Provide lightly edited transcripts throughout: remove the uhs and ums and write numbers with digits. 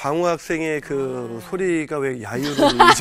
광우 학생의 그 소리가 왜 야유를이죠?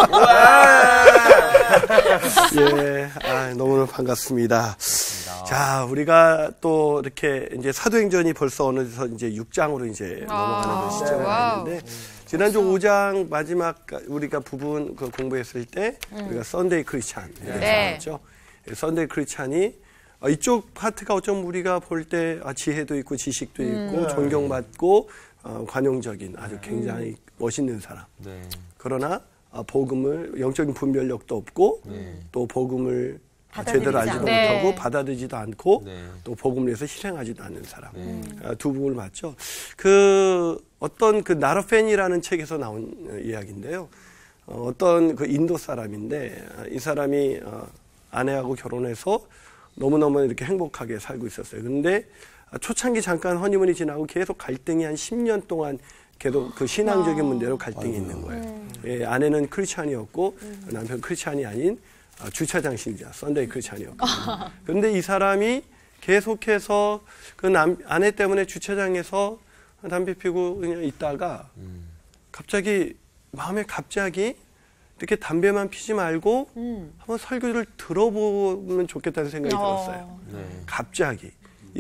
예, 너무너무 반갑습니다. 자, 우리가 또 이렇게 이제 사도행전이 벌써 어느덧 이제 6장으로 이제 넘어가는 시점이 왔는데, 지난주 5장 마지막 우리가 부분 그 공부했을 때 우리가 썬데이 크리스찬 나왔죠. 썬데이 크리스찬이 이쪽 파트가 어쩌면 우리가 볼 때 지혜도 있고 지식도 있고 존경받고 관용적인 아주 굉장히 멋있는 사람. 그러나 복음을 영적인 분별력도 없고 또 복음을 제대로 알지도 못하고 받아들이지도 않고 또 복음을 위해서 실행하지도 않는 사람. 두 부분을 봤죠. 어떤 나르펜이라는 책에서 나온 이야기인데요. 어떤 그 인도 사람인데 이 사람이 아내하고 결혼해서 너무너무 이렇게 행복하게 살고 있었어요. 근데 초창기 잠깐 허니문이 지나고 계속 갈등이 한 10년 동안 계속 그 신앙적인 문제로 갈등이 있는 거예요. 예, 아내는 크리스찬이었고 남편 크리스찬이 아닌 주차장 신자, 썬데이 크리스찬이었고. 그런데 이 사람이 계속해서 그 아내 때문에 주차장에서 담배 피고 그냥 있다가 갑자기 마음에 이렇게 담배만 피지 말고 한번 설교를 들어보면 좋겠다는 생각이 들었어요. 갑자기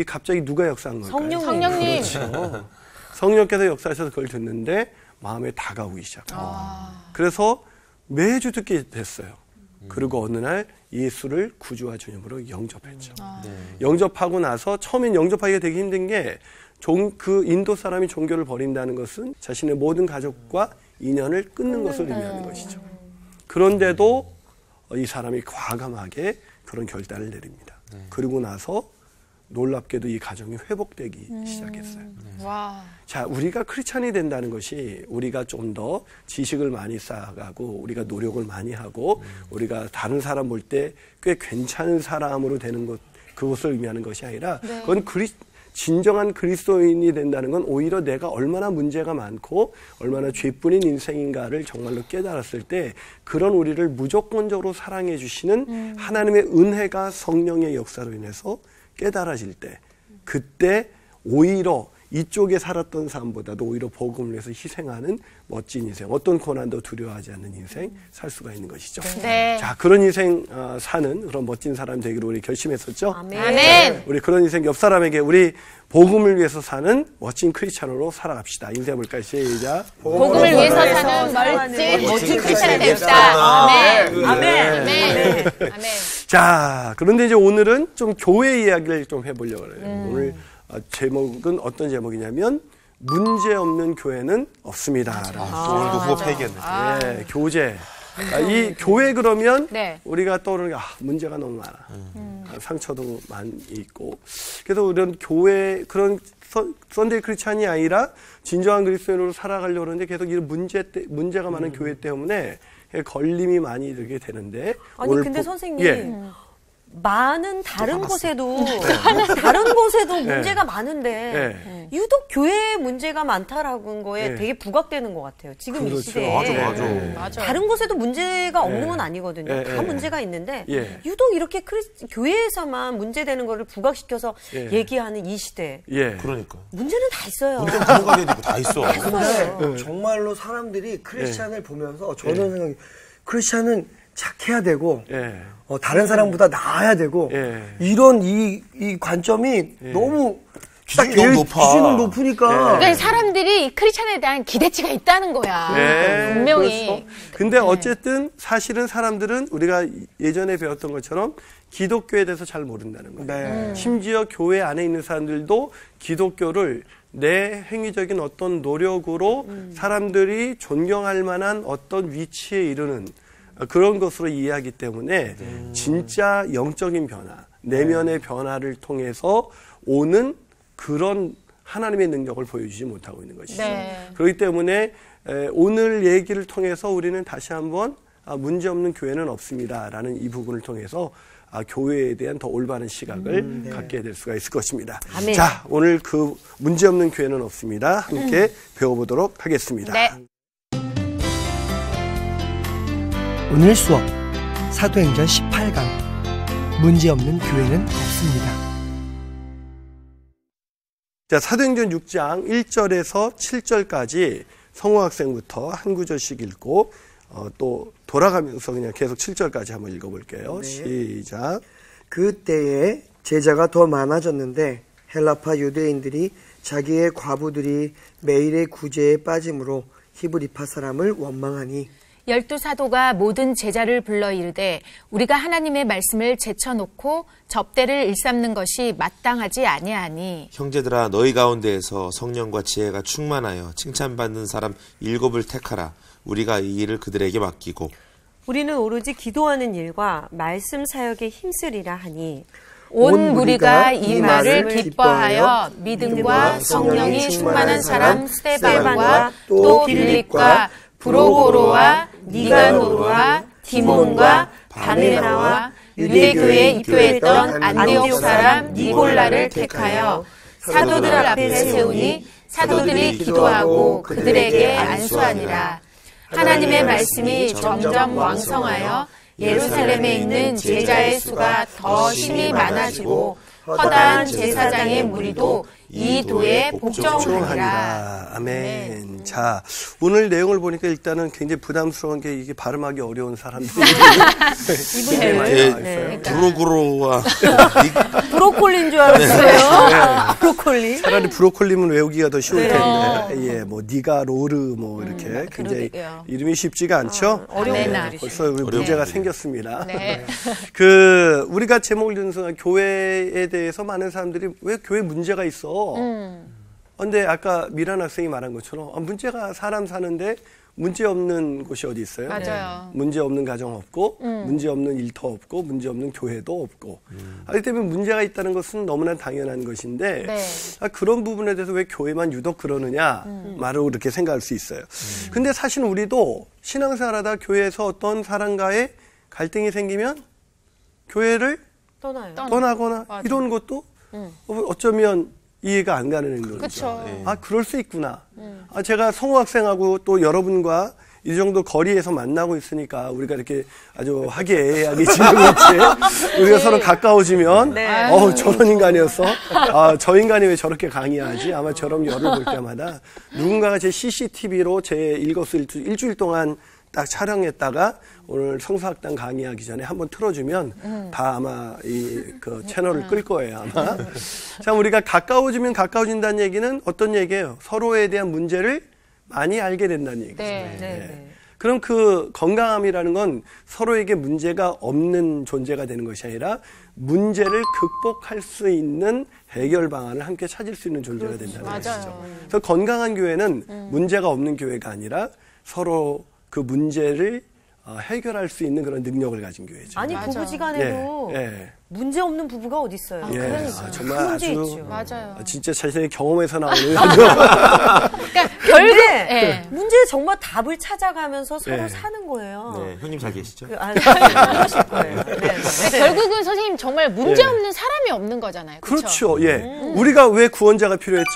누가 역사한 걸까요? 성령님. 그렇죠. 성령께서 역사하셔서 그걸 듣는데 마음에 다가오기 시작합니다. 그래서 매주 듣게 됐어요. 그리고 어느 날 예수를 구주와 주님으로 영접했죠. 영접하고 나서 처음엔 영접하기가 되게 힘든 게 그 인도 사람이 종교를 버린다는 것은 자신의 모든 가족과 인연을 끊는 것을 의미하는 것이죠. 그런데도 이 사람이 과감하게 그런 결단을 내립니다. 그리고 나서 놀랍게도 이 가정이 회복되기 시작했어요. 자, 우리가 크리스찬이 된다는 것이 우리가 좀 더 지식을 많이 쌓아가고 우리가 노력을 많이 하고 우리가 다른 사람 볼 때 꽤 괜찮은 사람으로 되는 것, 그것을 의미하는 것이 아니라 그건 진정한 그리스도인이 된다는 건 오히려 내가 얼마나 문제가 많고 얼마나 죄뿐인 인생인가를 정말로 깨달았을 때 그런 우리를 무조건적으로 사랑해 주시는 하나님의 은혜가 성령의 역사로 인해서 깨달아질 때 그때 오히려 이쪽에 살았던 사람보다도 오히려 복음을 위해서 희생하는 멋진 인생, 어떤 고난도 두려워하지 않는 인생 살 수가 있는 것이죠. 자, 그런 인생 사는 그런 멋진 사람 되기로 우리 결심했었죠. 아멘. 우리 그런 인생 옆 사람에게 우리 복음을 위해서 사는 멋진 크리스찬으로 살아갑시다. 인사해볼까요? 시작. 복음을 위해서 사는 멋진 크리스찬이 됩시다. 아멘. 아멘. 아멘. 자, 그런데 이제 오늘은 좀 교회 이야기를 좀 해보려고 해요. 오늘 제목은 어떤 제목이냐면 문제 없는 교회는 없습니다. 오늘도 그거 폐기했네. 네, 교제. 이 교회 그러면 우리가 떠오르는 게 문제가 너무 많아. 상처도 많이 있고. 그래서 우리는 교회 그런 썬데이 크리스찬이 아니라 진정한 그리스도인으로 살아가려고 하는데 계속 이런 문제가 많은 교회 때문에 걸림이 많이 들게 되는데. 아니 근데 선생님. 많은 다른 곳에도 문제가 많은데 유독 교회에 문제가 많다라는 거에 되게 부각되는 것 같아요. 지금 이 시대에. 맞아. 다른 곳에도 문제가 없는 건 아니거든요. 다 문제가 있는데 유독 이렇게 교회에서만 문제되는 거를 부각시켜서 얘기하는 이 시대. 그러니까. 문제는 다 있어요. 문제는 부모관계도 있고 다 있어. 근데 정말로 사람들이 크리스찬을 보면서 저는 생각이 크리스찬은 착해야 되고 다른 사람보다 나아야 되고 이런 이 관점이 너무 기준이 너무 높아. 기준은 높으니까. 그러니까 사람들이 크리스찬에 대한 기대치가 있다는 거야. 분명히. 그렇죠. 근데 어쨌든 사실은 사람들은 우리가 예전에 배웠던 것처럼 기독교에 대해서 잘 모른다는 거예요. 심지어 교회 안에 있는 사람들도 기독교를 내 행위적인 어떤 노력으로 사람들이 존경할 만한 어떤 위치에 이르는 그런 것으로 이해하기 때문에 진짜 영적인 변화, 내면의 변화를 통해서 오는 그런 하나님의 능력을 보여주지 못하고 있는 것이죠. 그렇기 때문에 오늘 얘기를 통해서 우리는 다시 한번 문제없는 교회는 없습니다라는 이 부분을 통해서 교회에 대한 더 올바른 시각을 갖게 될 수가 있을 것입니다. 아멘. 자, 오늘 그 문제없는 교회는 없습니다. 함께 배워보도록 하겠습니다. 오늘 수업 사도행전 18강 문제없는 교회는 없습니다. 자, 사도행전 6장 1절에서 7절까지 성우학생부터 한 구절씩 읽고 또 돌아가면서 그냥 계속 7절까지 한번 읽어볼게요. 네. 시작. 그때에 제자가 더 많아졌는데 헬라파 유대인들이 자기의 과부들이 매일의 구제에 빠짐으로 히브리파 사람을 원망하니 12사도가 모든 제자를 불러 이르되 우리가 하나님의 말씀을 제쳐놓고 접대를 일삼는 것이 마땅하지 아니하니 형제들아 너희 가운데에서 성령과 지혜가 충만하여 칭찬받는 사람 7을 택하라. 우리가 이 일을 그들에게 맡기고 우리는 오로지 기도하는 일과 말씀 사역에 힘쓰리라 하니 온 무리가 이 말을 기뻐하여 믿음과 성령이 충만한 사람 스데반과 또 빌립과 브로고로와 니가노르와 디몬과 바르나와 유대교에 입교했던 안디옥 사람 니골라를 택하여 사도들 앞에 세우니 사도들이 기도하고 그들에게 안수하니라. 하나님의 말씀이 점점 왕성하여 예루살렘에 있는 제자의 수가 더 심히 많아지고 허다한 제사장의 무리도 이 도에 복종하니라. 아멘. 자, 오늘 내용을 보니까 일단은 굉장히 부담스러운 게 이게 발음하기 어려운 사람들이 이분들 많이 나와 있어요. 브로그로와 브로콜리인 줄 알았어요. 브로콜리. 차라리 브로콜리는 외우기가 더 쉬울 텐데, 예, 뭐 니가 로르 뭐 이렇게 굉장히 그러게요. 이름이 쉽지가 않죠. 어려운 네, 분들이. 벌써 우리 문제가 생겼습니다. 네. 우리가 제목을 듣는 순간 교회에 대해서 많은 사람들이 왜 교회 문제가 있어? 근데 아까 미란 학생이 말한 것처럼 문제가 사람 사는데 문제 없는 곳이 어디 있어요? 맞아요. 문제 없는 가정 없고 문제 없는 일터 없고 문제 없는 교회도 없고 그렇기 때문에 문제가 있다는 것은 너무나 당연한 것인데 네. 그런 부분에 대해서 왜 교회만 유독 그러느냐 말을 그렇게 생각할 수 있어요. 근데 사실 우리도 신앙생활하다 교회에서 어떤 사람과의 갈등이 생기면 교회를 떠나요. 떠나거나 맞아. 이런 것도 어쩌면 이해가 안 가는 행동이죠. 그쵸. 그럴 수 있구나. 제가 성우학생하고 또 여러분과 이 정도 거리에서 만나고 있으니까 우리가 이렇게 아주 화기애애하게 지내고 있지. 우리가 서로 가까워지면 저런 인간이었어. 저 인간이 왜 저렇게 강의하지? 아마 저런 열을 볼 때마다 누군가가 제 CCTV로 제 일주일 동안 딱 촬영했다가 오늘 성서학당 강의하기 전에 한번 틀어주면 다 아마 그 채널을 끌 거예요, 아마. 자, 우리가 가까워지면 가까워진다는 얘기는 어떤 얘기예요? 서로에 대한 문제를 많이 알게 된다는 얘기죠. 네. 그럼 그 건강함이라는 건 서로에게 문제가 없는 존재가 되는 것이 아니라 문제를 극복할 수 있는 해결 방안을 함께 찾을 수 있는 존재가 된다는 것이죠. 그래서 건강한 교회는 문제가 없는 교회가 아니라 서로 그 문제를 해결할 수 있는 그런 능력을 가진 교회죠. 아니 부부지간에도 문제 없는 부부가 어디 있어요? 정말 문제 아주 있죠. 맞아요. 진짜 자신의 경험에서 나오는 그러니까 결국 문제 정말 답을 찾아가면서 서로 사는 거예요. 네, 형님 잘 계시죠? 그러실 거예요. 결국은 선생님 정말 문제 없는 사람이 없는 거잖아요. 그렇죠. 우리가 왜 구원자가 필요했죠?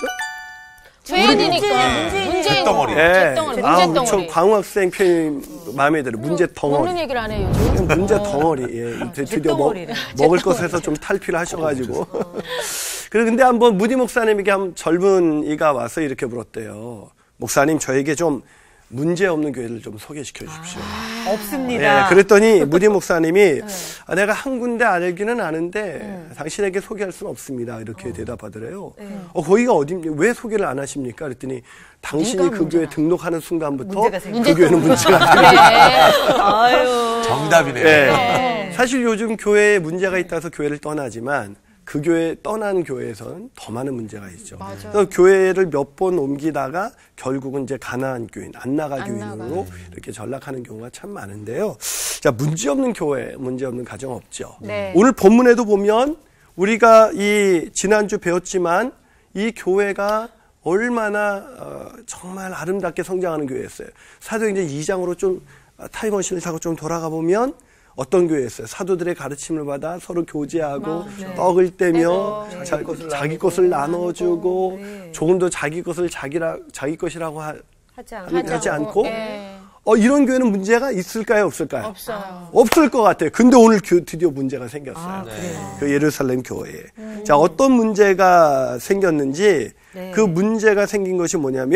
죄인이니까 문제덩어리. 문제덩어리. 광학생 표현이 마음에 들어요. 문제 덩어리. 먹는 얘기를 안 해요, 요즘. 문제 덩어리. 드디어 먹을 것에서 좀 탈피를 하셔가지고. 그런데 한번 무디 목사님에게 한 젊은 이가 와서 이렇게 물었대요. 목사님, 저에게 좀 문제 없는 교회를 좀 소개시켜 주십시오. 없습니다. 그랬더니 무디 목사님이 내가 한 군데 알기는 아는데 당신에게 소개할 수는 없습니다. 이렇게 대답하더래요. 거기가 어디입니까? 왜 소개를 안 하십니까? 그랬더니 당신이 그 교회 등록하는 순간부터 그 교회는 문제가 아유. 정답이네요. 사실 요즘 교회에 문제가 있다서 교회를 떠나지만 그 교회 떠난 교회에서는 더 많은 문제가 있죠. 그래서 교회를 몇 번 옮기다가 결국은 이제 가나안 교인, 안나가 교인으로 이렇게 전락하는 경우가 참 많은데요. 자, 문제 없는 교회, 문제 없는 가정 없죠. 오늘 본문에도 보면 우리가 이 지난주 배웠지만 이 교회가 얼마나 정말 아름답게 성장하는 교회였어요. 사도행전 2장으로 좀 타임머신을 타고 좀 돌아가 보면 어떤 교회였어요? 사도들의 가르침을 받아 서로 교제하고 떡을 떼며 자기 것을 나눠주고 조금 더 자기 것을 자기 것이라고 하지 않고 이런 교회는 문제가 있을까요? 없을까요? 없어요. 없을 것 같아요. 근데 오늘 드디어 문제가 생겼어요. 그 예루살렘 교회에. 자, 어떤 문제가 생겼는지 그 문제가 생긴 것이 뭐냐면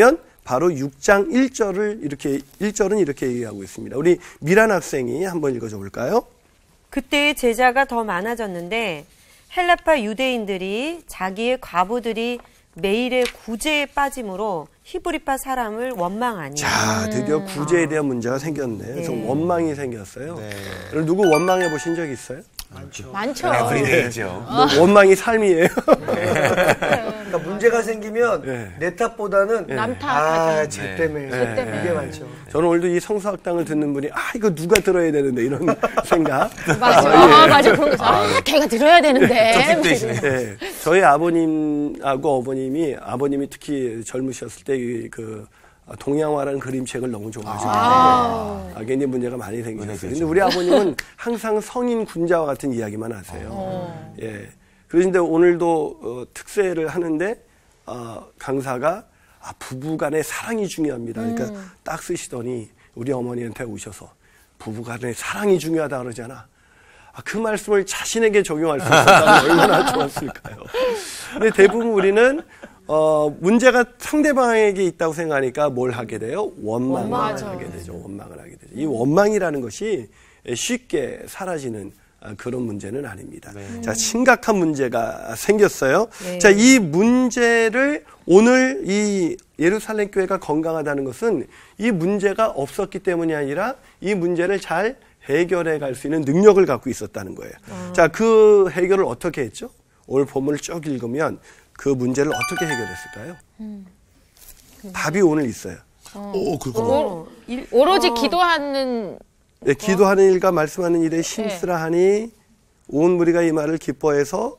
바로 6장 1절은 이렇게 얘기하고 있습니다. 우리 미란 학생이 한번 읽어줘 볼까요? 그때 제자가 더 많아졌는데 헬라파 유대인들이 자기의 과부들이 매일의 구제에 빠짐으로 히브리파 사람을 원망하니. 자, 드디어 구제에 대한 문제가 생겼네. 그래서 원망이 생겼어요. 네. 누구 원망해 보신 적 있어요? 많죠. 에브리데이죠. 원망이 삶이에요. 그러니까 문제가 생기면 내 탓보다는 남 탓. 쟤 때문에. 이게 많죠. 저는 오늘도 이 성서학당을 듣는 분이 이거 누가 들어야 되는데 이런 생각. 맞아. 맞아. 그런 거. 걔가 들어야 되는데. 네. 저희 아버님하고 아버님이 특히 젊으셨을 때 동양화라는 그림책을 너무 좋아하시거든요. 굉장히 문제가 많이 생기셨어요. 근데 우리 아버님은 항상 성인 군자와 같은 이야기만 하세요. 예. 그런데 오늘도 특세를 하는데 강사가 부부간의 사랑이 중요합니다. 그러니까 딱 쓰시더니 우리 어머니한테 오셔서 부부간의 사랑이 중요하다 그러잖아. 그 말씀을 자신에게 적용할 수 있었다면 얼마나 좋았을까요? 근데 대부분 우리는 문제가 상대방에게 있다고 생각하니까 뭘 하게 돼요? 원망을 하게 되죠. 원망을 하게 되죠. 이 원망이라는 것이 쉽게 사라지는 그런 문제는 아닙니다. 자, 심각한 문제가 생겼어요. 네. 자, 이 문제를 오늘 이 예루살렘 교회가 건강하다는 것은 이 문제가 없었기 때문이 아니라 이 문제를 잘 해결해 갈 수 있는 능력을 갖고 있었다는 거예요. 자, 그 해결을 어떻게 했죠? 오늘 본문을 쭉 읽으면 그 문제를 어떻게 해결했을까요? 답이 오늘 있어요. 그렇구나. 오로지 기도하는. 네, 기도하는 일과 말씀하는 일에 힘쓰라 하니 온 무리가 이 말을 기뻐해서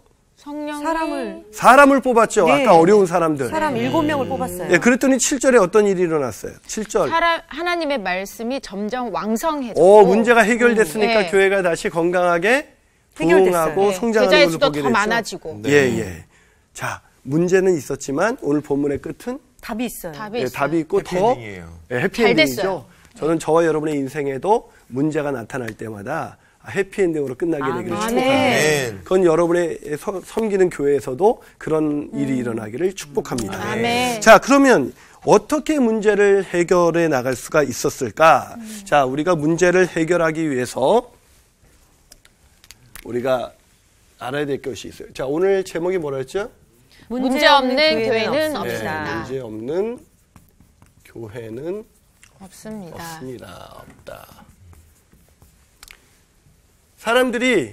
사람을 뽑았죠. 네. 아까 어려운 사람들. 사람 7명을 뽑았어요. 네, 그랬더니 7절에 어떤 일이 일어났어요? 7절. 하나님의 말씀이 점점 왕성해졌고. 문제가 해결됐으니까 네. 교회가 다시 건강하게 부흥하고 성장하는 제자의 것을 수도 보게 더 됐죠. 많아지고. 예. 자, 문제는 있었지만 오늘 본문의 끝은 답이 있어요. 답이 있고 해피엔딩이에요. 해피엔딩이죠. 저는 저와 여러분의 인생에도 문제가 나타날 때마다 해피엔딩으로 끝나게 되기를 축복합니다. 그건 여러분의 섬기는 교회에서도 그런 일이 일어나기를 축복합니다. 아멘. 자, 그러면 어떻게 문제를 해결해 나갈 수가 있었을까? 자, 우리가 문제를 해결하기 위해서 우리가 알아야 될 것이 있어요. 자, 오늘 제목이 뭐랬죠? 문제 없는 교회는 없습니다. 네, 문제 없는 교회는 없습니다. 없다. 사람들이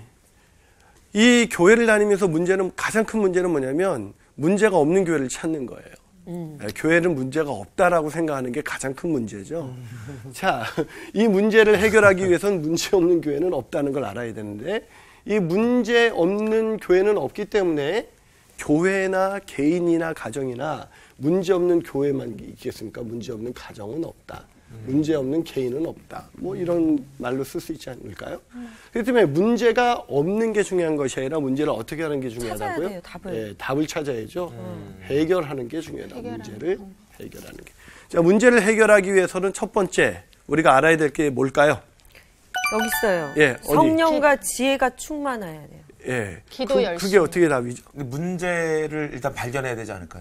이 교회를 다니면서 가장 큰 문제는 뭐냐면 문제가 없는 교회를 찾는 거예요. 교회는 문제가 없다라고 생각하는 게 가장 큰 문제죠. 자, 이 문제를 해결하기 위해서는 문제 없는 교회는 없다는 걸 알아야 되는데 이 문제 없는 교회는 없기 때문에 교회나 개인이나 가정이나 문제 없는 교회만 있겠습니까? 문제 없는 가정은 없다. 문제 없는 개인은 없다. 뭐 이런 말로 쓸 수 있지 않을까요? 그렇기 때문에 문제가 없는 게 중요한 것이 아니라 문제를 어떻게 하는 게 중요하다고요? 찾아야 돼요, 답을. 네, 답을 찾아야죠. 해결하는 게 중요하다. 문제를 해결하는 게. 자, 문제를 해결하기 위해서는 첫 번째 우리가 알아야 될 게 뭘까요? 여기 있어요. 예, 성령과 지혜가 충만해야 돼요. 예. 기도 열심히. 그게 어떻게 답이죠? 문제를 일단 발견해야 되지 않을까요?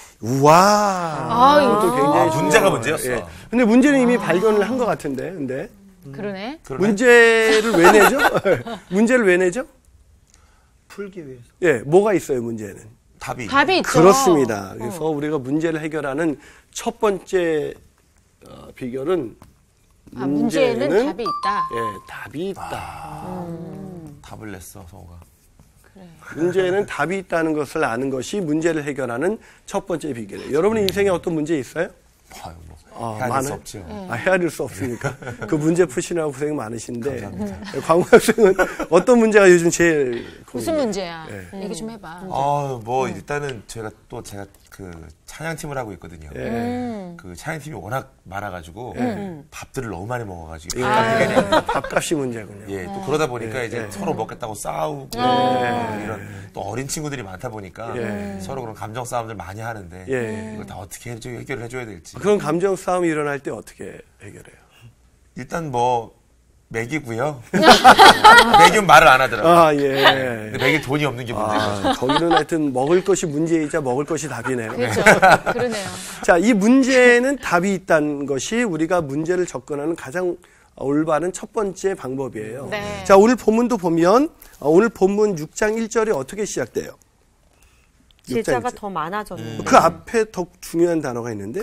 우와. 그것도 굉장히 문제가 문제였어. 예. 근데 문제는 이미 발견을 한 것 같은데, 근데. 그러네. 문제를 왜 내죠? 문제를 왜 내죠? 풀기 위해서. 예, 뭐가 있어요, 문제는? 답이 있죠. 그렇습니다. 그래서 우리가 문제를 해결하는 첫 번째 비결은 문제는 답이 있다. 예, 답이 있다. 답을 냈어, 성우가. 문제에는 답이 있다는 것을 아는 것이 문제를 해결하는 첫 번째 비결이에요. 여러분의 인생에 어떤 문제 있어요? 헤아릴 수 없죠. 헤아릴 수 없으니까. 그 문제 푸시느라고 고생 많으신데. 광우 학생은 어떤 문제가 요즘 제일 무슨 문제야? 얘기 좀 해봐. 일단은 제가 그 찬양팀을 하고 있거든요. 그 찬양팀이 워낙 많아가지고 밥들을 너무 많이 먹어가지고 밥값이 문제군요. 예, 또 그러다 보니까 이제 서로 먹겠다고 싸우고 이런 또 어린 친구들이 많다 보니까 서로 그런 감정 싸움들 많이 하는데 이걸 다 어떻게 해결을 해줘야 될지. 그런 감정 싸움이 일어날 때 어떻게 해결해요? 일단 맥이고요. 맥이면 말을 안 하더라고요. 아, 예. 근데 맥일 돈이 없는 게 문제죠. 거기는 하여튼 먹을 것이 문제이자 먹을 것이 답이네요. 그렇죠. 그러네요. 자, 이 문제는 답이 있다는 것이 우리가 문제를 접근하는 가장 올바른 첫 번째 방법이에요. 네. 자, 오늘 본문도 보면 오늘 본문 6장 1절이 어떻게 시작돼요? 제자가 1절. 더 많아졌는데. 그 앞에 더 중요한 단어가 있는데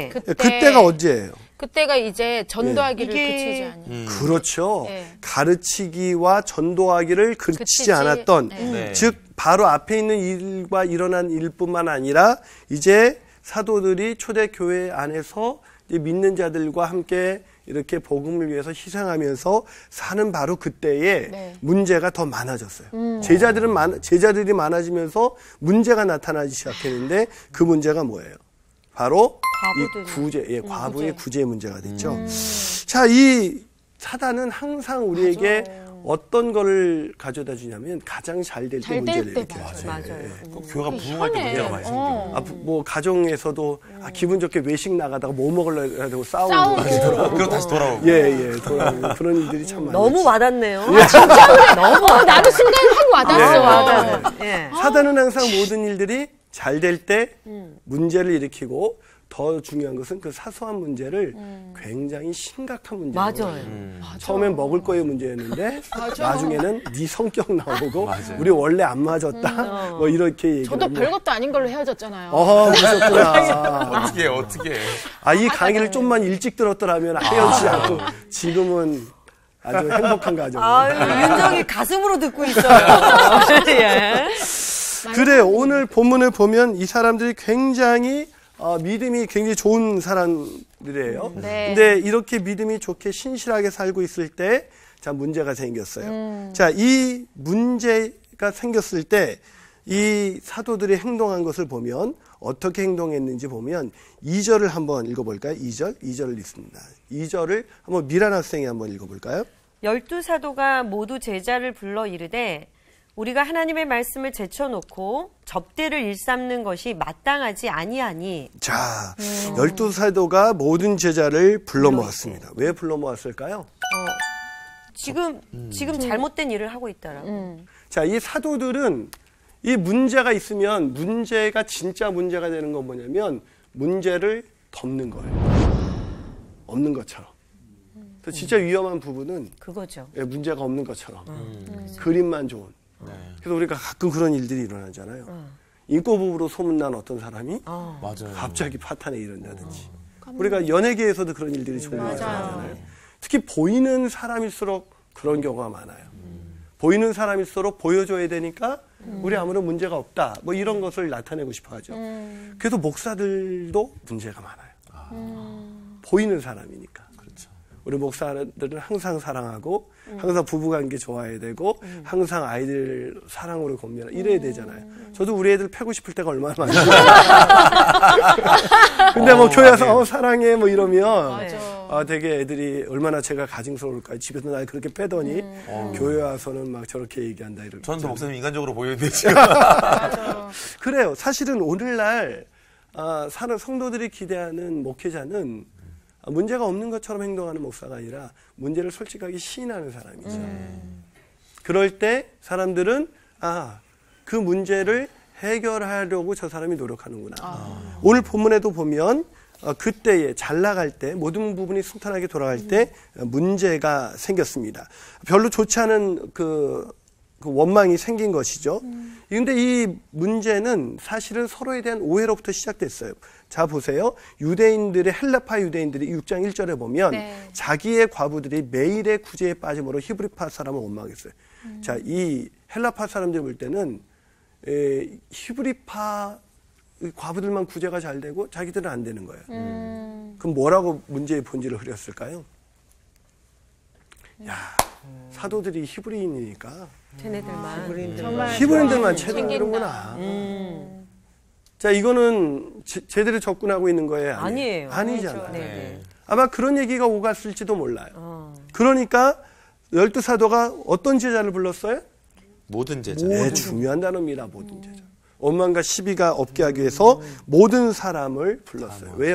그때 가 언제예요? 그때가 이제 전도하기를 이게- 그치지 않은. 그렇죠. 네. 가르치기와 전도하기를 그치지 그치지. 않았던 네. 즉 바로 앞에 있는 일과 일어난 일뿐만 아니라 이제 사도들이 초대교회 안에서 이제 믿는 자들과 함께 이렇게 복음을 위해서 희생하면서 사는 바로 그때에 네. 문제가 더 많아졌어요. 제자들이 많아지면서 문제가 나타나기 시작했는데 그 문제가 뭐예요? 바로 이 과부들이. 과부의 구제의 문제가 됐죠. 자, 이 사단은 항상 우리에게 어떤 거를 가져다 주냐면 가장 잘 될 때 잘 문제를 될 때 일으켜요. 맞아요. 꼭 교회가 부흥할 때 문제가 많이 생겨요. 뭐 가정에서도 기분 좋게 외식 나가다가 뭐 먹으려 되고 싸우고 그리고 다시 돌아오고. 돌아오고 그런 일들이 참 많아요. 너무 와닿네요. 진짜 그래. 나도 순간 확 와닿았어. 맞아요. 예. 사단은 항상 모든 일들이 잘 될 때 문제를 일으키고 더 중요한 것은 그 사소한 문제를 굉장히 심각한 문제로 맞아요. 처음엔 먹을 거의 문제였는데 나중에는 네 성격 나오고 맞아요. 우리 원래 안 맞았다 뭐 이렇게 얘기를 저도 하면 별것도 아닌 걸로 헤어졌잖아요. 그러셨구나. 어떻게 해. 이 강의를 좀만 일찍 들었더라면 헤어지지 않고 지금은 아주 행복한 가정. 윤정이 가슴으로 듣고 있어요. 예. 그래 오늘 본문을 보면 이 사람들이 굉장히 믿음이 굉장히 좋은 사람들이에요. 네. 근데 이렇게 믿음이 좋게 신실하게 살고 있을 때, 자, 문제가 생겼어요. 자, 이 문제가 생겼을 때, 이 사도들이 행동한 것을 보면, 어떻게 행동했는지 보면, 2절을 한번 읽어볼까요? 2절을 읽습니다. 2절을 한번 미란 학생이 한번 읽어볼까요? 12사도가 모두 제자를 불러 이르되, 우리가 하나님의 말씀을 제쳐놓고 접대를 일삼는 것이 마땅하지 아니하니. 자, 12사도가 모든 제자를 불러 모았습니다. 왜 불러 모았을까요? 지금 잘못된 일을 하고 있다라고. 자, 이 사도들은 이 문제가 있으면 문제가 진짜 문제가 되는 건 뭐냐면 문제를 덮는 거예요. 없는 것처럼. 그래서 진짜 위험한 부분은 그거죠. 문제가 없는 것처럼. 그림만 좋은. 그래서 우리가 가끔 그런 일들이 일어나잖아요. 인꼬부부로 소문난 어떤 사람이 맞아요. 갑자기 파탄에 이른다든지. 우리가 연예계에서도 그런 일들이 종종 일어나잖아요. 특히 보이는 사람일수록 그런 경우가 많아요. 보이는 사람일수록 보여줘야 되니까 우리 아무런 문제가 없다. 뭐 이런 것을 나타내고 싶어 하죠. 그래서 목사들도 문제가 많아요. 보이는 사람이니까. 우리 목사들은 항상 사랑하고 항상 부부관계 좋아해야 되고 항상 아이들 사랑으로 건면하고 이래야 되잖아요. 저도 우리 애들 패고 싶을 때가 얼마나 많아요. 근데 뭐 교회 와서 사랑해 뭐 이러면 되게 애들이 얼마나 제가 가증스러울까요. 집에서 날 그렇게 패더니 교회 와서는 막 저렇게 얘기한다 이렇게. 저는 더 목사님 인간적으로 보이는데 지금. 그래요. 사실은 오늘날 사는 성도들이 기대하는 목회자는 문제가 없는 것처럼 행동하는 목사가 아니라 문제를 솔직하게 시인하는 사람이죠. 그럴 때 사람들은 그 문제를 해결하려고 저 사람이 노력하는구나. 오늘 본문에도 보면 그때에 잘 나갈 때 모든 부분이 순탄하게 돌아갈 때 문제가 생겼습니다. 별로 좋지 않은 그 원망이 생긴 것이죠. 그런데 이 문제는 사실은 서로에 대한 오해로부터 시작됐어요. 자 보세요. 헬라파 유대인들이 6장 1절에 보면 자기의 과부들이 매일의 구제에 빠짐으로 히브리파 사람을 원망했어요. 자, 이 헬라파 사람들 볼 때는 히브리파 과부들만 구제가 잘 되고 자기들은 안 되는 거예요. 그럼 뭐라고 문제의 본질을 흐렸을까요? 사도들이 히브리인이니까 쟤네들만. 히브리인들만 챙기는구나. 자, 이거는 제대로 접근하고 있는 거예요? 아니에요. 아니잖아요. 네. 아마 그런 얘기가 오갔을지도 몰라요. 그러니까 12사도가 어떤 제자를 불렀어요? 모든 제자. 네, 중요한 단어입니다. 모든 제자. 원망과 시비가 없게 하기 위해서 모든 사람을 불렀어요. 왜요?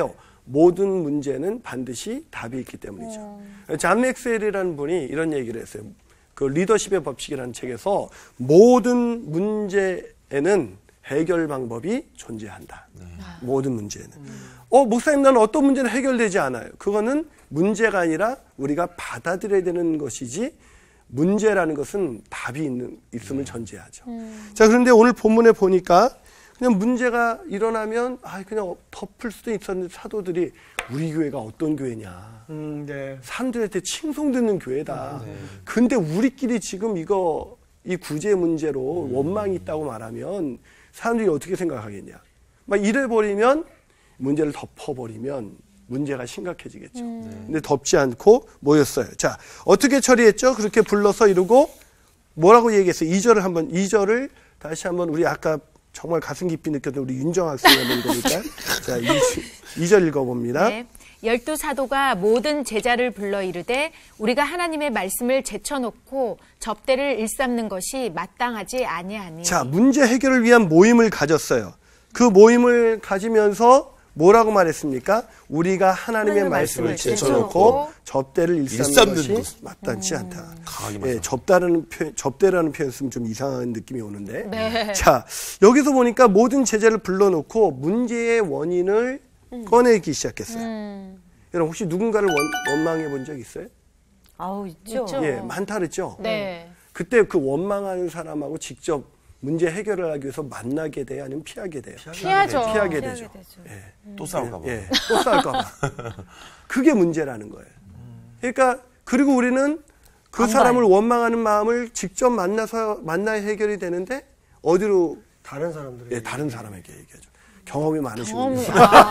모든 문제는 반드시 답이 있기 때문이죠. 잔 맥스웰이라는 분이 이런 얘기를 했어요. 그 리더십의 법칙이라는 책에서 모든 문제에는 해결 방법이 존재한다. 모든 문제는. 목사님, 나는 어떤 문제는 해결되지 않아요. 그거는 문제가 아니라 우리가 받아들여야 되는 것이지 문제라는 것은 답이 있음을 전제하죠. 자, 그런데 오늘 본문에 보니까 그냥 문제가 일어나면 그냥 덮을 수도 있었는데 사도들이 우리 교회가 어떤 교회냐. 네. 사람들한테 칭송듣는 교회다. 근데 우리끼리 지금 이 구제 문제로 원망이 있다고 말하면 사람들이 어떻게 생각하겠냐. 막 이래버리면 문제를 덮어버리면 문제가 심각해지겠죠. 근데 덮지 않고 모였어요. 자, 어떻게 처리했죠? 그렇게 불러서 이러고 뭐라고 얘기했어요? 2절을 다시 한번 우리 아까 정말 가슴 깊이 느꼈던 우리 윤정 학생이 한번 읽어볼까요? 자, 2절 읽어봅니다. 네. 12사도가 모든 제자를 불러 이르되 우리가 하나님의 말씀을 제쳐놓고 접대를 일삼는 것이 마땅하지 아니하니. 자, 문제 해결을 위한 모임을 가졌어요. 그 모임을 가지면서 뭐라고 말했습니까? 우리가 하나님의 말씀을 제쳐놓고 접대를 일삼는 것이 마땅치 않다. 예, 접대라는 표현 쓰면 좀 이상한 느낌이 오는데. 네. 자, 여기서 보니까 모든 제자를 불러놓고 문제의 원인을 꺼내기 시작했어요. 여러분 혹시 누군가를 원망해 본 적 있어요? 아우, 있죠. 예, 많다 그랬죠? 네. 그때 그 원망하는 사람하고 직접 문제 해결을 하기 위해서 만나게 돼요? 아니면 피하게 돼요? 피하죠. 피하게 되죠. 예. 또 싸울까 봐. 예, 또 싸울까 봐. 그게 문제라는 거예요. 그러니까 그리고 우리는 그 사람을 원망하는 마음을 직접 만나야 해결이 되는데 어디로? 다른 사람들이. 예, 다른 사람에게 얘기하죠. 경험이 많으시군요.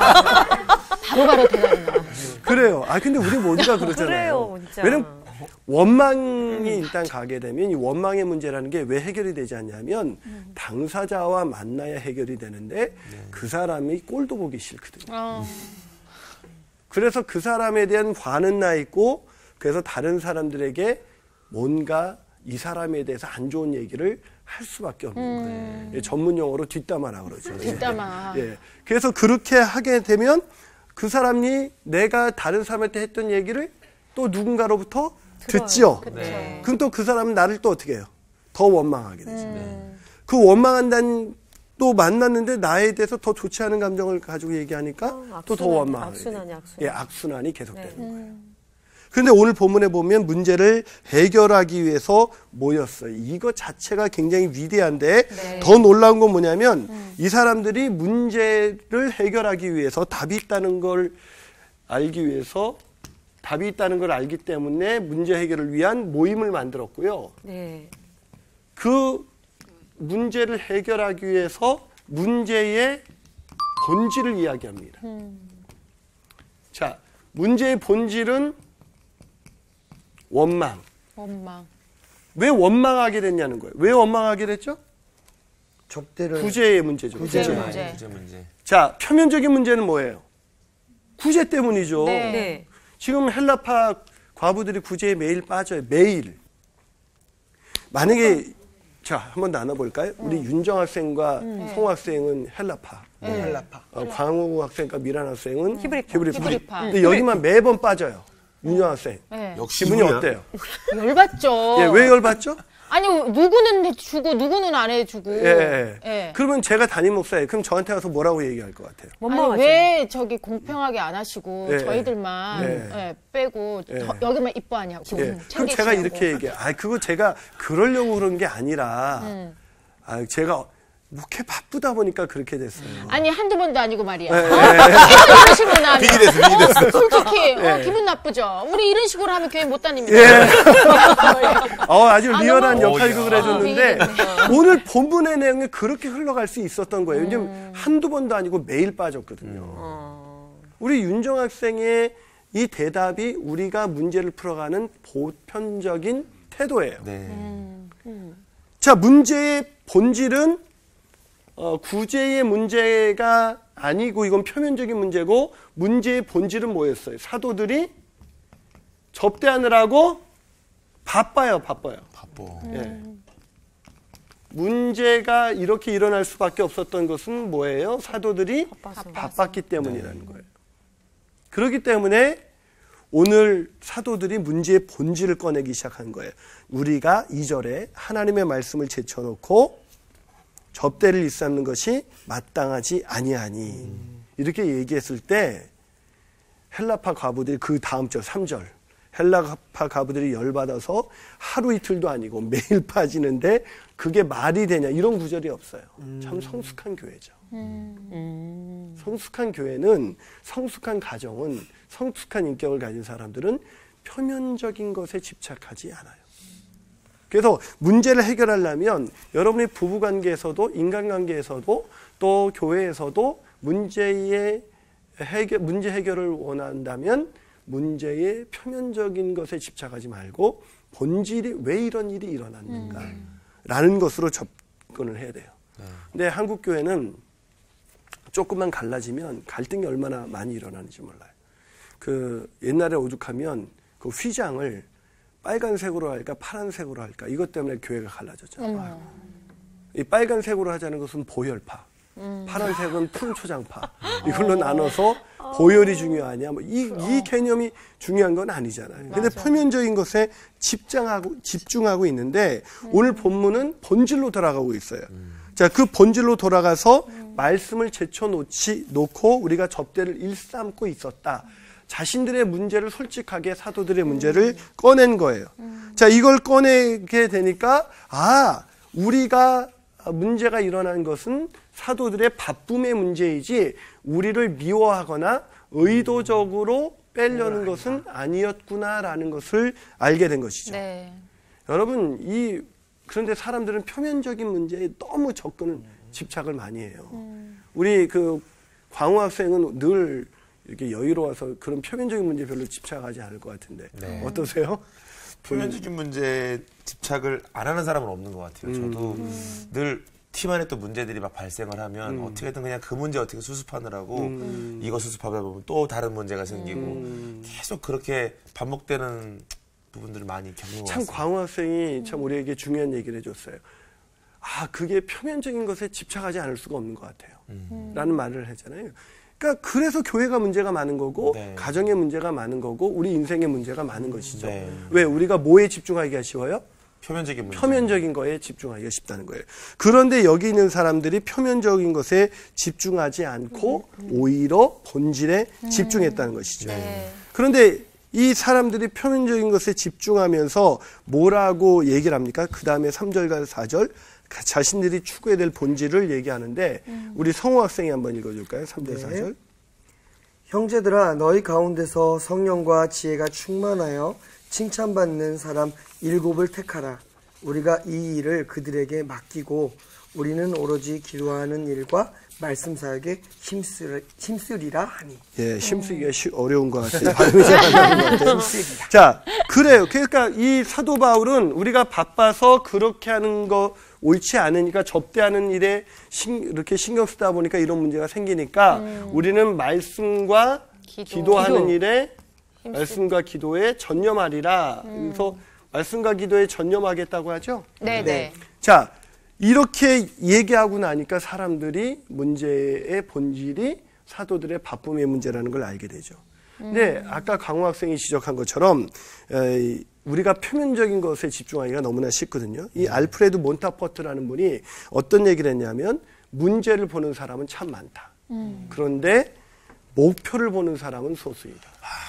바로바로 대답이 나와. 그래요. 근데 우리 모두가 그렇잖아요. 그래요, 진짜. 왜냐면 원망이 일단 가게 되면 이 원망의 문제라는 게 왜 해결이 되지 않냐면 당사자와 만나야 해결이 되는데 그 사람이 꼴도 보기 싫거든요. 그래서 그 사람에 대한 화는 나 있고 그래서 다른 사람들에게 뭔가 이 사람에 대해서 안 좋은 얘기를 할 수밖에 없는 거예요. 예, 전문 용어로 뒷담화라고 그러죠. 뒷담화. 예. 그래서 그렇게 하게 되면 그 사람이 내가 다른 사람한테 했던 얘기를 또 누군가로부터 듣죠. 네. 그럼 또 그 사람은 나를 또 어떻게 해요? 더 원망하게 되죠. 그 원망한다는 또 만났는데 나에 대해서 더 좋지 않은 감정을 가지고 얘기하니까 또 더 원망하게 돼요. 악순환이. 예, 악순환이 계속되는 거예요. 그런데 오늘 본문에 보면 문제를 해결하기 위해서 모였어요. 이거 자체가 굉장히 위대한데 더 놀라운 건 뭐냐면 이 사람들이 문제를 해결하기 위해서 답이 있다는 걸 알기 위해서 답이 있다는 걸 알기 때문에 문제 해결을 위한 모임을 만들었고요. 네. 그 문제를 해결하기 위해서 문제의 본질을 이야기합니다. 자, 문제의 본질은 원망. 왜 원망하게 됐냐는 거예요. 왜 원망하게 됐죠? 접대를. 구제의 문제죠. 구제 문제. 자, 표면적인 문제는 뭐예요? 구제 때문이죠. 네. 지금 헬라파 과부들이 구제에 매일 빠져요. 매일. 만약에 자, 한번 나눠볼까요? 우리 윤정 학생과 송 학생은 헬라파. 헬라파. 광우 학생과 미란 학생은 히브리파. 히브리파. 근데 여기만 매번 빠져요. 윤정 학생. 네. 역시 기분이 어때요? 열받죠. 예, 왜 열받죠? 아니, 누구는 해주고, 누구는 안 해주고. 예. 그러면 제가 담임 목사예요. 그럼 저한테 와서 뭐라고 얘기할 것 같아요? 아니, 왜 저기 공평하게 안 하시고, 예. 저희들만 예. 빼고, 예. 여기만 이뻐하냐고. 예. 그럼 챙기시냐고. 제가 이렇게 얘기해요. 그거 제가 그러려고 그런 게 아니라, 제가 뭐 이렇게 바쁘다 보니까 그렇게 됐어요. 아니, 한두 번도 아니고 말이야. 예. 이런 식으로 하면. 비기됐어. 솔직히, 기분 나쁘죠? 우리 이런 식으로 하면 교회 못 다닙니다. 예. 아주 리얼한 너무- 역할극을 해줬는데, 오늘 본문의 내용이 그렇게 흘러갈 수 있었던 거예요. 왜냐면 한두 번도 아니고 매일 빠졌거든요. 우리 윤정 학생의 이 대답이 우리가 문제를 풀어가는 보편적인 태도예요. 네. 자, 문제의 본질은 구제의 문제가 아니고 이건 표면적인 문제고 문제의 본질은 뭐였어요? 사도들이 접대하느라고 바빠요. 바빠. 예. 문제가 이렇게 일어날 수밖에 없었던 것은 뭐예요? 사도들이 바빴기 때문이라는 거예요. 그렇기 때문에 오늘 사도들이 문제의 본질을 꺼내기 시작한 거예요. 우리가 2절에 하나님의 말씀을 제쳐놓고 접대를 일삼는 것이 마땅하지 아니하니 이렇게 얘기했을 때 헬라파 과부들이 그 다음 절 3절 헬라파 과부들이 열받아서 하루 이틀도 아니고 매일 빠지는데 그게 말이 되냐 이런 구절이 없어요. 참 성숙한 교회죠. 성숙한 교회는 성숙한 가정은 성숙한 인격을 가진 사람들은 표면적인 것에 집착하지 않아요. 그래서 문제를 해결하려면 여러분이 부부관계에서도 인간관계에서도 또 교회에서도 문제 해결을 원한다면 문제의 표면적인 것에 집착하지 말고 본질이 왜 이런 일이 일어났는가라는 것으로 접근을 해야 돼요. 근데 한국 교회는 조금만 갈라지면 갈등이 얼마나 많이 일어나는지 몰라요. 그 옛날에 오죽하면 그 휘장을 빨간색으로 할까 파란색으로 할까 이것 때문에 교회가 갈라졌잖아요. 이 빨간색으로 하자는 것은 보혈파, 파란색은 푸른 초장파 이걸로 나눠서 보혈이 중요하냐 뭐 이 개념이 중요한 건 아니잖아요. 근데 표면적인 것에 집중하고 있는데 오늘 본문은 본질로 돌아가고 있어요. 자, 그 본질로 돌아가서 말씀을 제쳐놓고 우리가 접대를 일삼고 있었다. 자신들의 문제를 솔직하게 사도들의 문제를 꺼낸 거예요. 자, 이걸 꺼내게 되니까 우리가 문제가 일어난 것은 사도들의 바쁨의 문제이지 우리를 미워하거나 의도적으로 빼려는 것은 아니었구나라는 것을 알게 된 것이죠. 네. 여러분, 그런데 사람들은 표면적인 문제에 너무 집착을 많이 해요. 우리 그 광우 학생은 늘 이렇게 여유로워서 그런 표면적인 문제 별로 집착하지 않을 것 같은데 어떠세요? 표면적인 문제에 집착을 안 하는 사람은 없는 것 같아요. 저도 늘 팀 안에 또 문제들이 막 발생을 하면 어떻게든 그냥 그 문제 어떻게 수습하느라고 이거 수습하다 보면 또 다른 문제가 생기고 계속 그렇게 반복되는 부분들을 많이 겪는 것 같습니다. 참 광우 학생이 참 우리에게 중요한 얘기를 해줬어요. 그게 표면적인 것에 집착하지 않을 수가 없는 것 같아요. 라는 말을 했잖아요. 그러니까 그래서 교회가 문제가 많은 거고 가정의 문제가 많은 거고 우리 인생의 문제가 많은 것이죠. 왜 우리가 뭐에 집중하기가 쉬워요? 표면적인 거에 집중하기가 쉽다는 거예요. 그런데 여기 있는 사람들이 표면적인 것에 집중하지 않고 오히려 본질에 집중했다는 것이죠. 그런데 이 사람들이 표면적인 것에 집중하면서 뭐라고 얘기를 합니까? 그 다음에 3절과 4절 자신들이 추구해야 될 본질을 얘기하는데 우리 성호 학생이 한번 읽어줄까요? 3절, 4절. 형제들아 너희 가운데서 성령과 지혜가 충만하여 칭찬받는 사람 7을 택하라. 우리가 이 일을 그들에게 맡기고 우리는 오로지 기도하는 일과 말씀 사역에 힘쓰리라 하니. 예, 힘쓰기가 어려운 것 같아요. 발음이 잘 안 나는 것 같아요. 자, 그래요. 그러니까 이 사도 바울은 우리가 바빠서 그렇게 하는 거 옳지 않으니까 접대하는 일에 이렇게 신경 쓰다 보니까 이런 문제가 생기니까 우리는 말씀과 기도하는 일에 말씀과 기도에 전념하리라. 그래서 말씀과 기도에 전념하겠다고 하죠. 네네. 자, 이렇게 얘기하고 나니까 사람들이 문제의 본질이 사도들의 바쁨의 문제라는 걸 알게 되죠. 근데 아까 강호 학생이 지적한 것처럼 우리가 표면적인 것에 집중하기가 너무나 쉽거든요. 이 알프레드 몬타포트라는 분이 어떤 얘기를 했냐면 문제를 보는 사람은 참 많다. 그런데 목표를 보는 사람은 소수이다.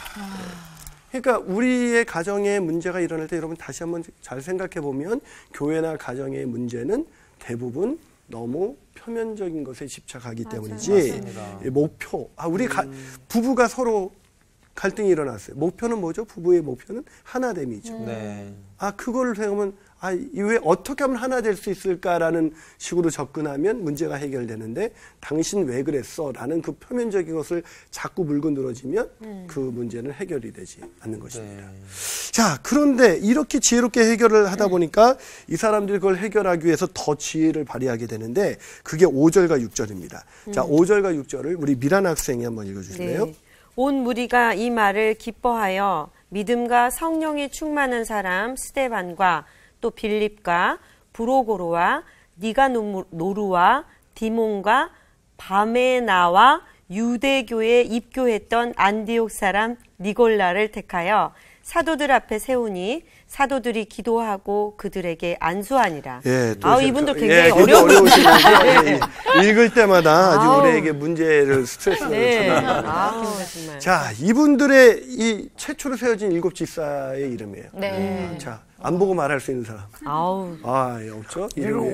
그러니까 우리의 가정에 문제가 일어날 때 여러분 다시 한번 잘 생각해 보면 교회나 가정의 문제는 대부분 너무 표면적인 것에 집착하기 때문이지 맞습니다. 목표 우리 부부가 서로 갈등이 일어났어요. 목표는 뭐죠? 부부의 목표는 하나됨이죠. 그거를 생각하면 왜 어떻게 하면 하나 될 수 있을까라는 식으로 접근하면 문제가 해결되는데 당신 왜 그랬어? 라는 그 표면적인 것을 자꾸 물고 늘어지면 그 문제는 해결이 되지 않는 것입니다. 자, 그런데 이렇게 지혜롭게 해결을 하다 보니까 이 사람들이 그걸 해결하기 위해서 더 지혜를 발휘하게 되는데 그게 5절과 6절입니다. 자, 5절과 6절을 우리 미란 학생이 한번 읽어주실래요? 네. 온 무리가 이 말을 기뻐하여 믿음과 성령이 충만한 사람 스데반과 또 빌립과 브로고로와 니가노루와 디몬과 바메나와 유대교에 입교했던 안디옥 사람 니골라를 택하여 사도들 앞에 세우니 사도들이 기도하고 그들에게 안수하니라. 예, 이분도 굉장히 어려우시죠. 읽을 때마다 아주 우리에게 문제를 스트레스를 정말. 자, 이분들의 이 최초로 세워진 7 집사의 이름이에요. 네. 자, 안 보고 말할 수 있는 사람. 예, 없죠? 이름이.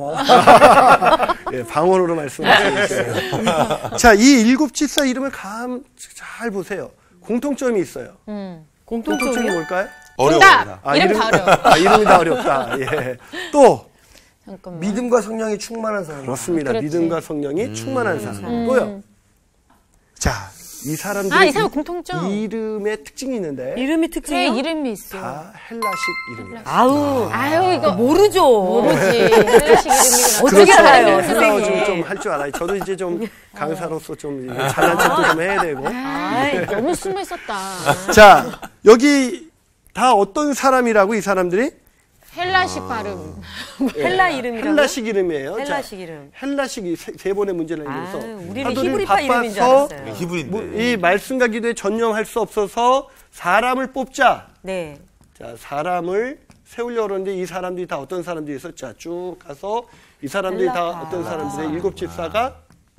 예, 방언으로 말씀하시겠어요. 자, 이 7 집사 이름을 잘 보세요. 공통점이 있어요. 공통점이 뭘까요? 정답! 이름 다 어려워. 이름이 다 어렵다. 예. 또 잠깐만. 믿음과 성령이 충만한 사람. 그렇습니다. 그렇지. 믿음과 성령이 충만한 사람. 또요. 자, 이 사람들 이 사람 공통점. 이름에 특징이 있는데 이름이 특징이요? 그래, 이름이 있어. 다 헬라식 이름이에요. 아유, 이거 모르죠. 모르지. 헬라식 이름이구나. 어떻게 알아요, 헬라어 선생님? 좀 할 줄 알아요. 저도 이제 좀 강사로서 좀 잘난 척도 좀 해야 되고. 너무 숨어 있었다. 자, 여기 다 어떤 사람이라고 이 사람들이? 헬라식 발음. 헬라 이름이라고? 헬라식 이름이에요. 헬라식 이름. 헬라식이 세 번의 문제를 내면서 우리는 히브리파 이름인 줄 알았어요. 히브리인데. 이 말씀과 기도에 전념할 수 없어서 사람을 뽑자. 네. 자, 사람을 세우려고 그러는데 이 사람들이 다 어떤 사람들이 있었죠? 쭉 가서 이 사람들이 다 어떤 사람들의 7 집사가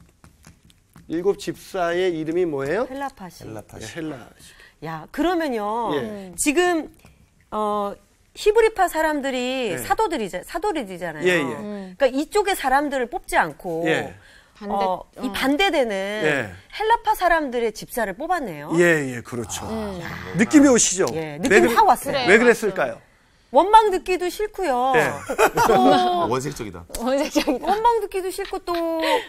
7 집사의 이름이 뭐예요? 헬라파시. 헬라식. 야, 그러면요. 예. 지금 히브리파 사람들이 사도들이잖아요. 예, 예. 그러니까 이쪽의 사람들을 뽑지 않고 예. 이 반대되는 예. 헬라파 사람들의 집사를 뽑았네요. 예, 그렇죠. 느낌이 오시죠? 예, 느낌이 확 왔어요. 그래. 왜 그랬을까요? 원망 듣기도 싫고요. 예. 원색적이다. 원망 듣기도 싫고 또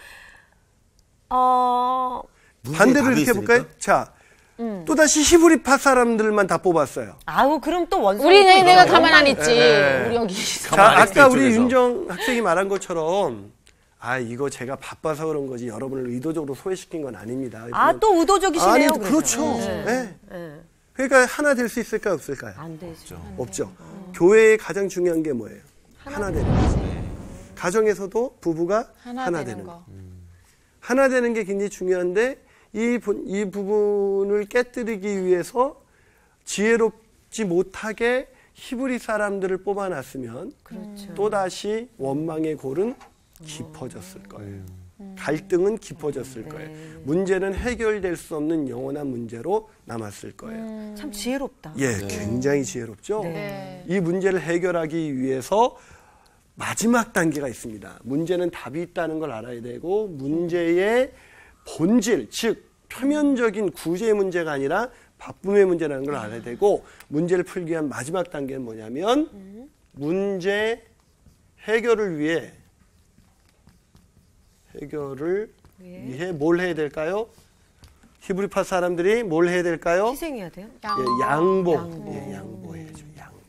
반대로 이렇게 해볼까요? 자, 또다시 히브리파 사람들만 다 뽑았어요. 그럼 또 원성. 내가 가만 안 있지. 예. 우리 여기. 자, 안 했어요, 아까 우리 이쪽에서. 윤정 학생이 말한 것처럼 이거 제가 바빠서 그런 거지 여러분을 의도적으로 소외시킨 건 아닙니다. 또 의도적이시네요. 그렇죠. 네. 네. 그러니까 하나 될 수 있을까요, 없을까요? 안 되죠. 없죠. 교회의 가장 중요한 게 뭐예요? 하나 되는 거죠. 가정에서도 부부가 하나 되는 거. 하나 되는 게 굉장히 중요한데 이 부분을 깨뜨리기 위해서 지혜롭지 못하게 히브리 사람들을 뽑아놨으면 또다시 원망의 골은 깊어졌을 거예요. 갈등은 깊어졌을 거예요. 문제는 해결될 수 없는 영원한 문제로 남았을 거예요. 참 지혜롭다. 굉장히 지혜롭죠. 네. 이 문제를 해결하기 위해서 마지막 단계가 있습니다. 문제는 답이 있다는 걸 알아야 되고 문제의 본질, 즉 표면적인 구제의 문제가 아니라 바쁨의 문제라는 걸 알아야 되고 문제를 풀기 위한 마지막 단계는 뭐냐면 문제 해결을 위해 뭘 해야 될까요? 히브리파 사람들이 뭘 해야 될까요? 희생해야 돼요? 양보해야죠.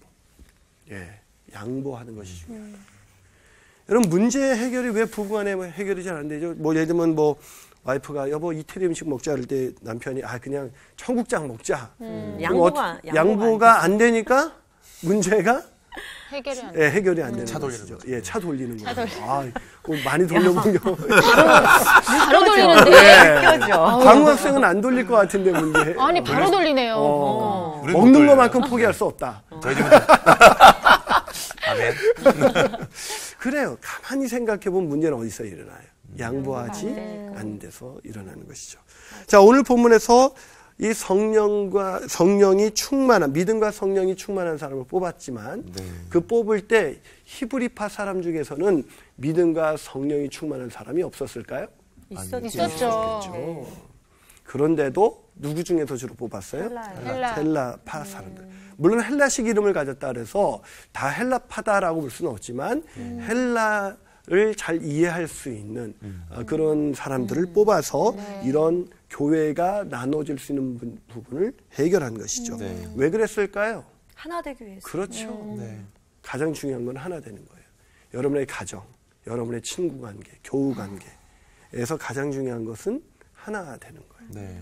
양보하는 것이 중요해요. 여러분 문제 해결이 왜 부부간에 해결이 잘 안 되죠? 예를 들면 와이프가 여보 이태리 음식 먹자 할 때 남편이 그냥 청국장 먹자. 양보가 안 되니까 문제가 해결이 안 되는 차 돌리는 것이죠. 거죠. 차 돌리는 거죠. 많이 돌려보면 바로 돌리는데. 광우 학생은 안 돌릴 것 같은데 문제. 바로 돌리네요. 먹는 것만큼 포기할 수 없다. 저희 집은 아멘. 그래요. 가만히 생각해보면 문제는 어디서 일어나요? 양보하지 않는 데서 일어나는 것이죠. 자, 오늘 본문에서 이 성령이 충만한, 믿음과 성령이 충만한 사람을 뽑았지만 그 뽑을 때 히브리파 사람 중에서는 믿음과 성령이 충만한 사람이 없었을까요? 있었죠. 그런데도 누구 중에서 주로 뽑았어요? 헬라파 사람들. 물론 헬라식 이름을 가졌다 그래서 다 헬라파다라고 볼 수는 없지만 헬라를 잘 이해할 수 있는 그런 사람들을 뽑아서 이런 교회가 나눠질 수 있는 부분을 해결한 것이죠. 왜 그랬을까요? 하나 되기 위해서. 그렇죠. 가장 중요한 건 하나 되는 거예요. 여러분의 가정, 여러분의 친구 관계, 교우 관계에서 가장 중요한 것은 하나 되는 거예요.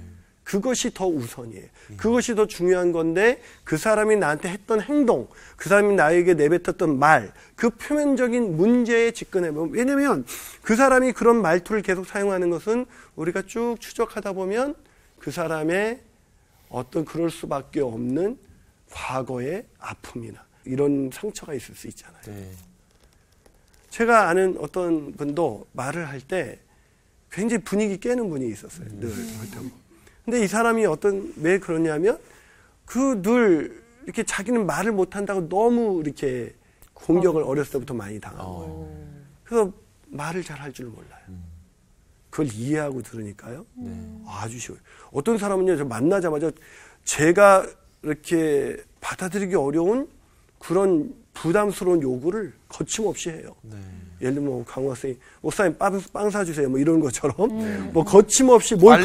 그것이 더 우선이에요. 그것이 더 중요한 건데 그 사람이 나한테 했던 행동, 그 사람이 나에게 내뱉었던 말, 그 표면적인 문제에 집중해보면, 왜냐면 그 사람이 그런 말투를 계속 사용하는 것은 우리가 쭉 추적하다 보면 그 사람의 어떤 그럴 수밖에 없는 과거의 아픔이나 이런 상처가 있을 수 있잖아요. 네. 제가 아는 어떤 분도 말을 할 때 굉장히 분위기 깨는 분이 있었어요. 늘. 근데 이 사람이 왜 그러냐면 늘 이렇게 자기는 말을 못한다고 너무 이렇게 공격을 어렸을 때부터 많이 당한 거예요. 그래서 말을 잘 할 줄 몰라요. 그걸 이해하고 들으니까요. 아주 쉬워요. 어떤 사람은요, 저 만나자마자 제가 이렇게 받아들이기 어려운 그런 부담스러운 요구를 거침없이 해요. 예를 들면 강호 학생이 목사님 빵 사주세요 뭐 이런 것처럼 뭐 거침없이 뭘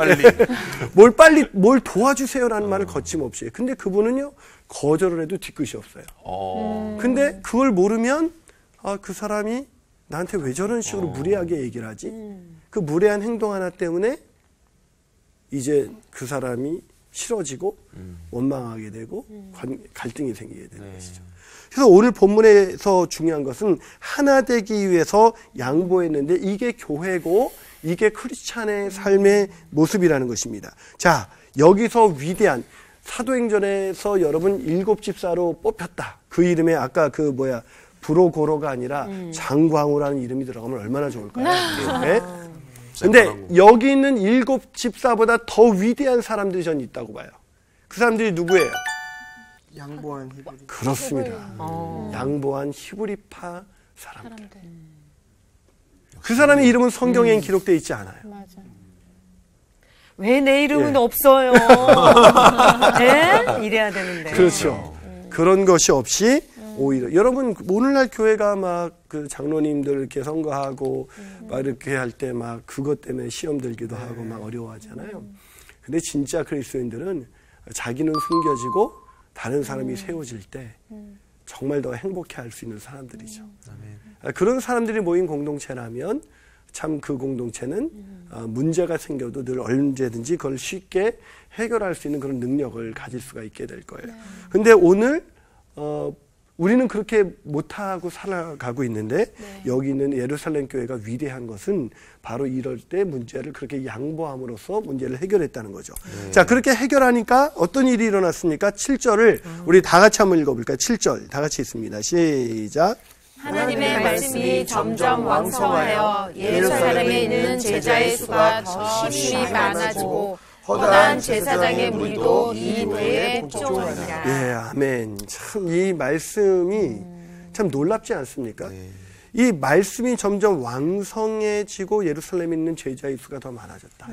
도와주세요라는 말을 거침없이 해요. 근데 그분은요 거절을 해도 뒤끝이 없어요. 근데 그걸 모르면 그 사람이 나한테 왜 저런 식으로 무례하게 얘기를 하지? 그 무례한 행동 하나 때문에 이제 그 사람이 싫어지고 원망하게 되고 갈등이 생기게 되는 것이죠. 그래서 오늘 본문에서 중요한 것은 하나 되기 위해서 양보했는데 이게 교회고 이게 크리스찬의 삶의 모습이라는 것입니다. 자, 여기서 위대한 사도행전에서 여러분 7집사로 뽑혔다. 그 이름에 아까 브로고로가 아니라 장광우라는 이름이 들어가면 얼마나 좋을까요? 네? 근데 여기 있는 7집사보다 더 위대한 사람들이 전 있다고 봐요. 그 사람들이 누구예요? 양보한 히브리. 그렇습니다. 양보한 히브리파 사람들. 그 사람의 이름은 성경에 기록되어 있지 않아요. 맞아. 왜 내 이름은 없어요? 네? 이래야 되는데. 그렇죠. 그런 것이 없이 오히려 여러분 오늘날 교회가 막 그 장로님들 이렇게 선거하고 막 이렇게 할 때 막 그것 때문에 시험 들기도 하고 막 어려워하잖아요. 근데 진짜 그리스도인들은 자기는 숨겨지고 다른 사람이 세워질 때 정말 더 행복해할 수 있는 사람들이죠. 그런 사람들이 모인 공동체라면 참 그 공동체는 문제가 생겨도 늘 언제든지 그걸 쉽게 해결할 수 있는 그런 능력을 가질 수가 있게 될 거예요. 근데 오늘 우리는 그렇게 못하고 살아가고 있는데 여기 있는 예루살렘 교회가 위대한 것은 바로 이럴 때 문제를 그렇게 양보함으로써 문제를 해결했다는 거죠. 자, 그렇게 해결하니까 어떤 일이 일어났습니까? 7절을 우리 다 같이 한번 읽어볼까요? 7절 다 같이 읽습니다. 시작. 하나님의 말씀이 점점 왕성하여 예루살렘에 있는 제자의 수가 더 심히 많아지고 허다한 제사장의 무리도 이 배에 복종하니라. 예, 아멘. 참 이 말씀이 참 놀랍지 않습니까? 이 말씀이 점점 왕성해지고 예루살렘에 있는 제자의 수가 더 많아졌다.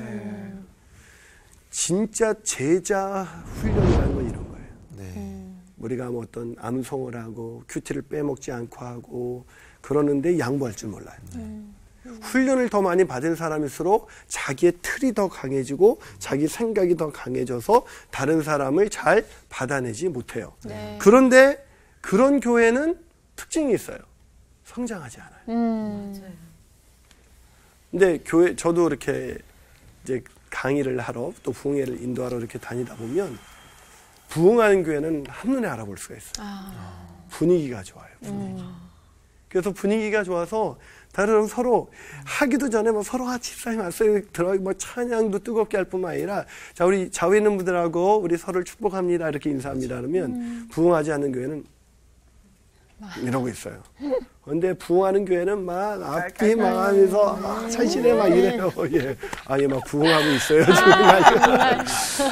진짜 제자 훈련이라는 건 이런 거예요. 우리가 뭐 어떤 암송을 하고 큐티를 빼먹지 않고 하고 그러는데 양보할 줄 몰라요. 훈련을 더 많이 받은 사람일수록 자기의 틀이 더 강해지고 자기 생각이 더 강해져서 다른 사람을 잘 받아내지 못해요. 그런데 그런 교회는 특징이 있어요. 성장하지 않아요. 근데 저도 이렇게 이제 강의를 하러 또 부흥회를 인도하러 이렇게 다니다 보면 부흥하는 교회는 한눈에 알아볼 수가 있어요. 분위기가 좋아요. 그래서 분위기가 좋아서 다른 서로 하기도 전에 뭐 서로 집사님 왔어요. 들어 뭐 찬양도 뜨겁게 할 뿐만 아니라 자 우리 좌우에 있는 분들하고 우리 서로를 축복합니다 이렇게 인사합니다 그러면 부흥하지 않는 교회는 이러고 있어요. 그런데 부흥하는 교회는 막 앞뒤 막 하면서 찬신에 막 이래요. 예. 아니 막 부흥하고 있어요 지금.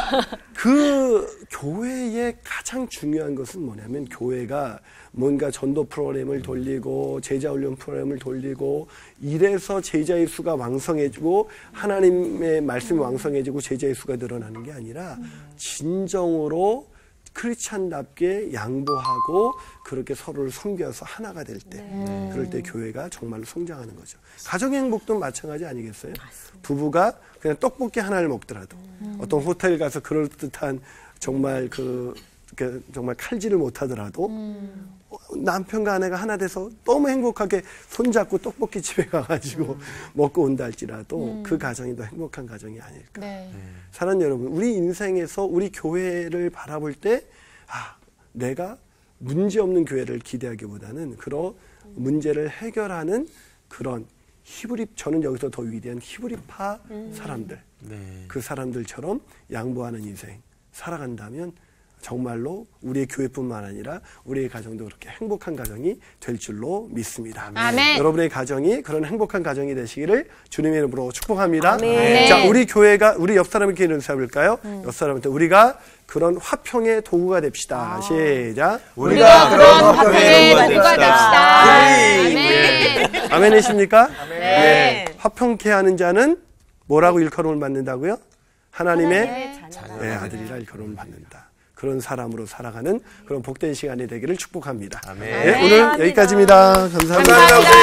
그 교회의 가장 중요한 것은 뭐냐면 교회가 뭔가 전도 프로그램을 돌리고 제자훈련 프로그램을 돌리고 이래서 제자의 수가 왕성해지고 하나님의 말씀이 왕성해지고 제자의 수가 늘어나는 게 아니라 진정으로 크리스찬답게 양보하고 그렇게 서로를 섬겨서 하나가 될 때 그럴 때 교회가 정말로 성장하는 거죠. 가정의 행복도 마찬가지 아니겠어요? 부부가 그냥 떡볶이 하나를 먹더라도 어떤 호텔 가서 그럴듯한 정말 정말 칼질을 못하더라도 남편과 아내가 하나 돼서 너무 행복하게 손잡고 떡볶이 집에 가가지고 먹고 온다 할지라도 그 가정이 더 행복한 가정이 아닐까. 사랑하는 여러분, 우리 인생에서 우리 교회를 바라볼 때 내가 문제없는 교회를 기대하기보다는 그런 문제를 해결하는 그런 저는 여기서 더 위대한 히브리파 사람들, 그 사람들처럼 양보하는 인생 살아간다면 정말로 우리의 교회뿐만 아니라 우리의 가정도 그렇게 행복한 가정이 될 줄로 믿습니다. 아멘. 여러분의 가정이 그런 행복한 가정이 되시기를 주님의 이름으로 축복합니다. 아멘. 자, 우리 교회가 우리 옆 사람에게 인사해볼까요? 옆 사람한테 우리가 그런 화평의 도구가 됩시다. 시작. 우리가 그런 화평의 도구가 됩시다. 아멘. 아멘이십니까? 네. 화평케 하는 자는 뭐라고 일컬음을 받는다고요? 하나님의 아들이라 일컬음을 받는다. 그런 사람으로 살아가는 그런 복된 시간이 되기를 축복합니다. 아멘. 네, 오늘 여기까지입니다. 감사합니다.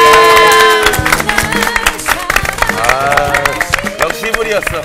역시 물이었어.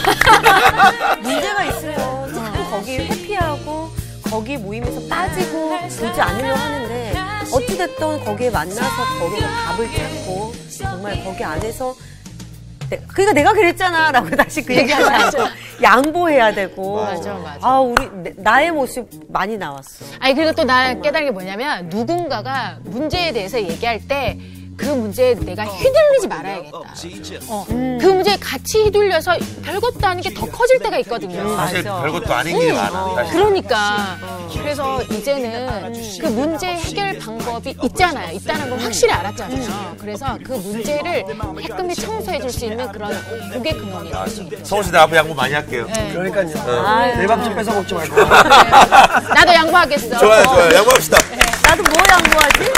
문제가 있으면 자꾸 거기 회피하고 거기 모임에서 빠지고 보지 않으려 하는데 어찌됐든 거기에 만나서 거기서 답을 찾고 정말 거기 안에서 그러니까 내가 그랬잖아 라고 다시 그 얘기하지 않고 양보해야 되고. 맞아. 우리 나의 모습 많이 나왔어. 아니 그리고 또 나는 깨달은 게 뭐냐면 누군가가 문제에 대해서 얘기할 때 그 문제에 내가 휘둘리지 말아야겠다. 그 문제에 같이 휘둘려서 별것도 아닌 게 더 커질 때가 있거든요. 사실 별것도 아닌 게 많아. 사실. 그러니까 그래서 이제는 그 문제 해결 방법이 있잖아요. 있다는 걸 확실히 알았잖아요. 그래서 그 문제를 깨끗이 청소해 줄 수 있는 그런 복의 근원이 됐습니다. 성훈 씨, 나 앞으로 양보 많이 할게요. 그러니까요. 내 밥 좀 뺏어 먹지 말고. 나도 양보하겠어. 좋아요. 양보합시다. 나도 뭐 양보하지?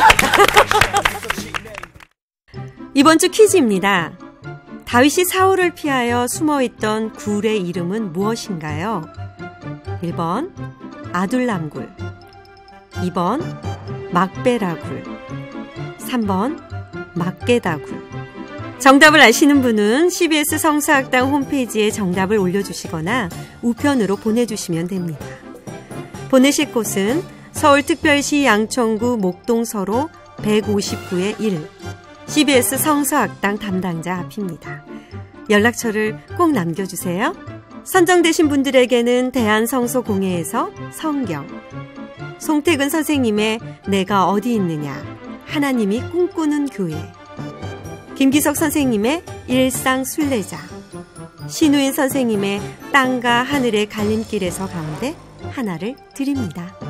이번 주 퀴즈입니다. 다윗이 사울을 피하여 숨어있던 굴의 이름은 무엇인가요? 1번 아둘람굴, 2번 막베라굴, 3번 막게다굴. 정답을 아시는 분은 CBS 성서학당 홈페이지에 정답을 올려주시거나 우편으로 보내주시면 됩니다. 보내실 곳은 서울특별시 양천구 목동서로 159의 1 CBS 성서학당 담당자 앞입니다. 연락처를 꼭 남겨주세요. 선정되신 분들에게는 대한성서공회에서 성경, 송태근 선생님의 내가 어디 있느냐, 하나님이 꿈꾸는 교회, 김기석 선생님의 일상 순례자, 신우인 선생님의 땅과 하늘의 갈림길에서 가운데 하나를 드립니다.